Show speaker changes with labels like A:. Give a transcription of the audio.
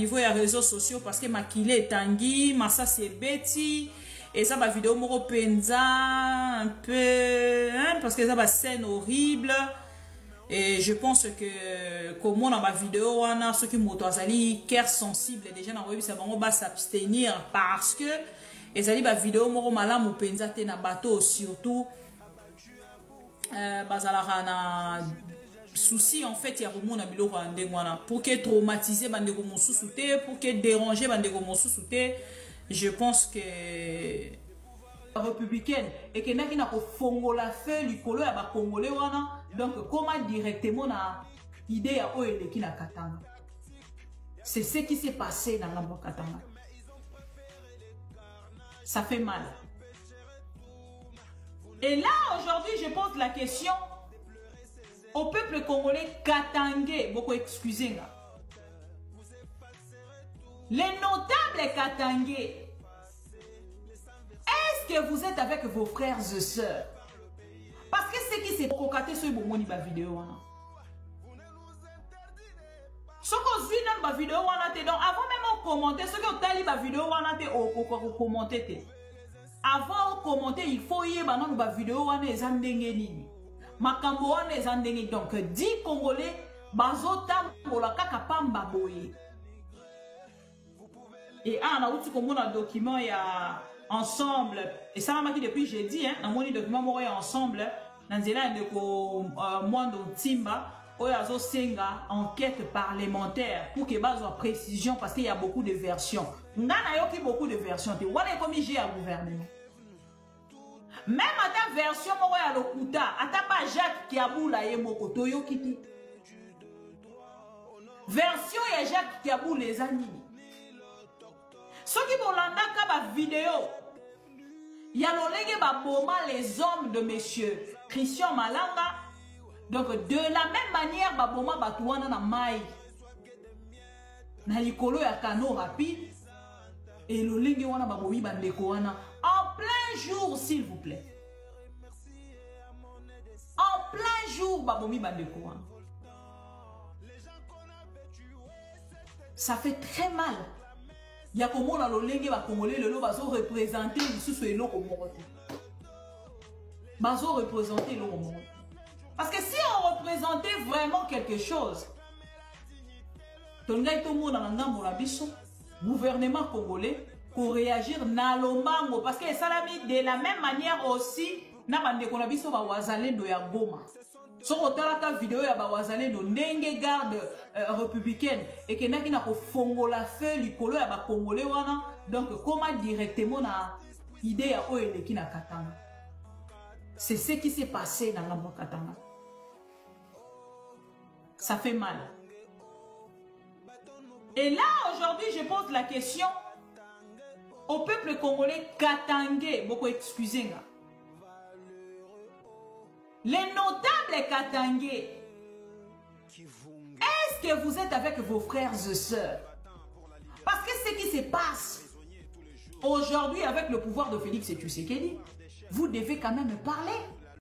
A: niveau des réseaux sociaux parce que Makile est tanguy, Massa c'est Betty. Et ça, ma vidéo, moro penza, un peu, hein, parce que ça, ma scène horrible. Et je pense que, comme on a ma vidéo, on a ceux qui m'ont azali, cœur sensible, déjà, on va s'abstenir parce que, et ça dit, ma vidéo, moro malam, ou penza, te na bateau, surtout, bazala, na souci, en fait, il y a vraiment un bilo pour que traumatiser, bandego mon sous-souté, pour que déranger, bandego mon sous-souté. Je pense que républicaine et que n'a pas fongola fait le colo à congolais wana donc comment directement na idée à oele qui na katanga. C'est ce qui s'est passé dans la Katanga. Ça fait mal. Et là aujourd'hui je pose la question au peuple congolais katangais, beaucoup excusez-moi. Les notables katangais, est-ce que vous êtes avec vos frères et sœurs? Parce que ce qui s'est cocaté sur la vidéo. Ce que vous vu dans la vidéo, avant même de commenter, ce que vous avez vu dans la vidéo, vous commenter. Avant de commenter, il faut y aller dans la vidéo, donc 10 Congolais, bazotam pour la kakapamba boye. Et on a aussi comme un document, il y a ensemble, et ça m'a dit depuis jeudi, hein, on a un document ensemble, dans le monde Timba, où il y a une enquête parlementaire pour qu'il y ait une précision parce qu'il y a beaucoup de versions. Il y a beaucoup de versions. On est comme j'ai un gouvernement. Même à ta version, il y a le Kouta, à ta pas Jacques qui a boule à Yemokoto Yokiti. Version, il y a Jacques qui a boule les amis. Ceux qui vont l'entendre la vidéo, il y a les hommes de monsieur Christian Malanga. Donc de la même manière, baboma batouana na mai. Na likolo ya kano rapide. Et le lingue wana babomi bandeko wana. En plein jour, s'il vous plaît. En plein jour, babomi bandeko wana. Ça fait très mal. Il y a comme on a le lingue va congolais le lot bazo représenter sous ce lot au monde. Bazo représenter le monde. Parce que si on représentait vraiment quelque chose, le gouvernement congolais pour réagir na lombango parce que ça l'a mis de la même manière aussi na bande konabiso ba wazalendo ya Goma. So otalaka vidéo ya ba wazalendo ndenge garde républicaine et que na kina ko fongola fait likolo ya ba congolais wana donc comment directement na idée ya oele kina katanga. C'est ce qui s'est passé dans la Katanga. Ça fait mal. Et là, aujourd'hui, je pose la question au peuple congolais katangais. Beaucoup excusez-moi. Les notables katangais, est-ce que vous êtes avec vos frères et sœurs? Parce que ce qui se passe aujourd'hui avec le pouvoir de Félix Tshisekedi, vous devez quand même parler.